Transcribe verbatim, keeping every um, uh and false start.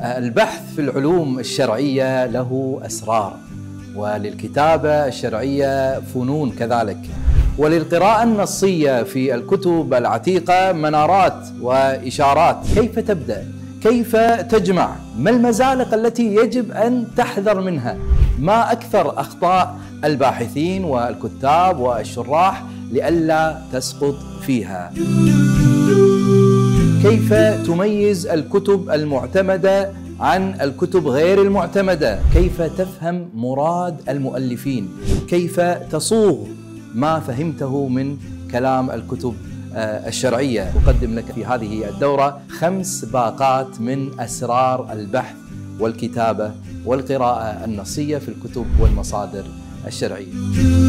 البحث في العلوم الشرعية له أسرار، وللكتابة الشرعية فنون كذلك، وللقراءة النصية في الكتب العتيقة منارات وإشارات. كيف تبدأ؟ كيف تجمع؟ ما المزالق التي يجب أن تحذر منها؟ ما أكثر أخطاء الباحثين والكتاب والشراح لئلا تسقط فيها؟ كيف تميز الكتب المعتمدة عن الكتب غير المعتمدة؟ كيف تفهم مراد المؤلفين؟ كيف تصوغ ما فهمته من كلام الكتب الشرعية؟ أقدم لك في هذه الدورة خمس باقات من أسرار البحث والكتابة والقراءة النصية في الكتب والمصادر الشرعية.